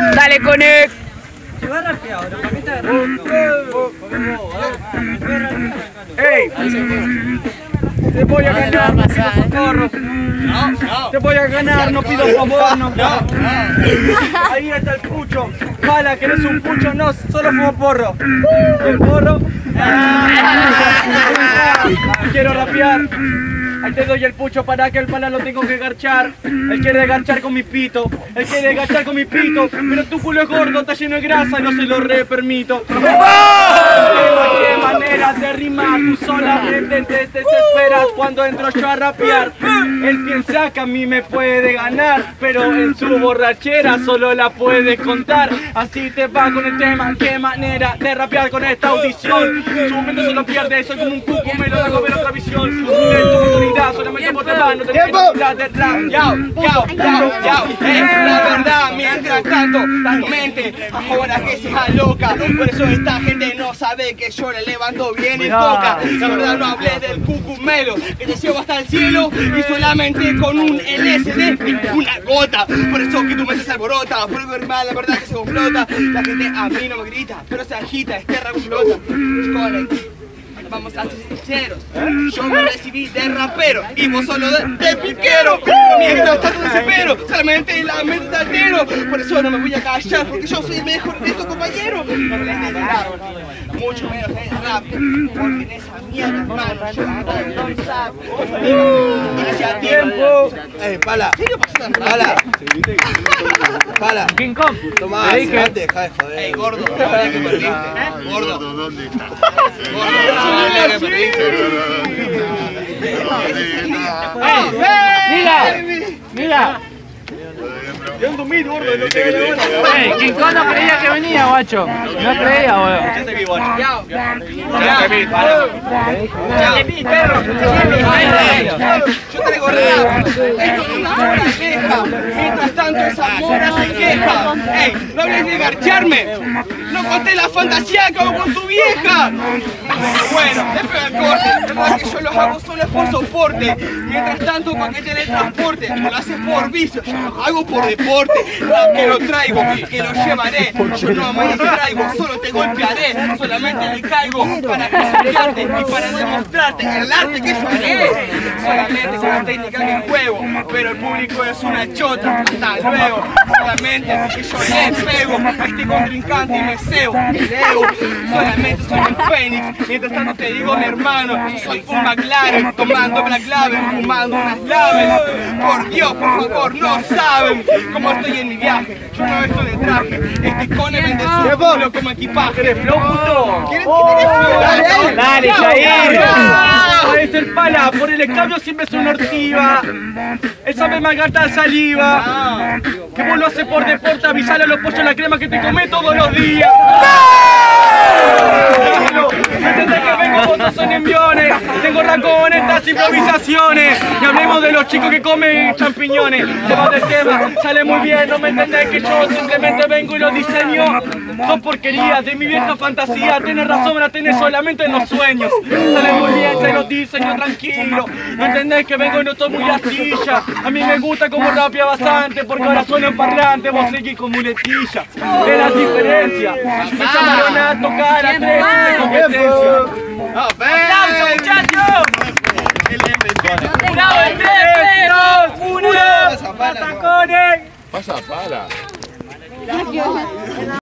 Dale, Conec. Se va rapeado, ¿para qué está agarrando? ¡Ey! Te voy a ganar, no pido socorro. Te voy a ganar, no pido favor, no. Ahí está el pucho. Mala, que eres un pucho, no, solo fumo porro. El porro. Quiero rapear. Ahí te doy el pucho para que el pala lo tengo que garchar. Él quiere garchar con mi pito. Él quiere garchar con mi pito. Pero tu culo es gordo, está lleno de grasa y no se lo permito. ¿Qué manera de rimar? Tú solamente te desesperas cuando entro yo a rapear. Él piensa que a mí me puede ganar, pero en su borrachera solo la puede contar. Así te va con el tema. ¿Qué manera de rapear con esta audición? Su momento se lo pierde, soy como un cuco, me lo hago ver otra visión. Solamente por tomar, no te necesitas de rap. Yao. La verdad, mientras tanto, tu mente ahora que se aloca. Por eso esta gente no sabe que yo le levanto bien el boca. La verdad no hablé del cucumelo, que te llevo hasta el cielo y solamente con un LSD, una gota. Por eso que tu mente se alborota, por el mal, la verdad que se complota. La gente a mí no me grita, pero se agita, es tierra complota. Vamos a ser sinceros, yo me recibí de rapero y vos solo de piquero. Mientras tanto desespero, solamente la mente altero. Por eso no me voy a callar, porque yo soy el mejor de estos compañeros. No me les de rap, mucho menos de rap, porque en esa mierda, hermano, yo no sabe. Tiempo. Pala. ¿Qué pasa? Pala. King Kong. Tomá, deja de joder. Ey, gordo, no hablé que perdiste. Gordo. ¿Dónde está? Gordo, no hablé que perdiste. Mira. Yo ando mil, gordo, lo que hay ahora. King Kong no creía que venía, guacho. No creía, boludo. Ya te vi, guacho. Ya te vi, perro. Yo traigo rap. Esto es una hora vieja. Mientras tanto esa mora se queja. Ey, no hables de garcharme. No conté la fantasía que hago con tu vieja. Bueno, después del corte. La verdad que yo los hago solo por soporte. Mientras tanto, para que teletransporte. No lo haces por vicio, yo lo hago por deporte. Rap que lo traigo, que lo llevaré. Yo no me distraigo, solo te golpearé. Solamente le caigo para pisotearte y para demostrarte el arte que yo haré. Solamente con la técnica que juego, pero el público es una chota. Hasta luego, solamente porque yo le pego a este contrincante y me cebo. Leo, solamente soy un Fénix. Mientras tanto te digo, mi hermano, soy un McLaren, tomando Black Label, fumando unas Label. Por Dios, por favor, no saben cómo estoy en mi viaje. Yo no estoy de traje. Este cone vende su culo como equipaje. ¿Quieres flow, puto? ¿Quieres flow? Dale, Jair. Es el pala, por el escabio siempre es una ortiva. Esa me magata saliva. Que vos lo haces por deporte, avisale a los pollos la crema que te come todos los días. ¿Entendés que vengo? Vos son enviones. Tengo rango con estas improvisaciones. Y hablemos de los chicos que comen champiñones. Se va del tema, sale muy bien. No me entendés que yo simplemente vengo y lo diseño. Son porquerías de mi vieja fantasía. Tenés razón, la tenés solamente en los sueños. Sale muy bien, te lo diseño tranquilo. No entendés que vengo y no estoy muy astilla. A mí me gusta como rapea bastante, porque ahora suena en parlante, vos seguís con muletilla. Es la diferencia. Me llamaron a tocar a tres de competencia. ¡Aplausos, muchachos! ¡Bravo, el 3, 2, 1! ¡Pasa, pala! Pasa pala.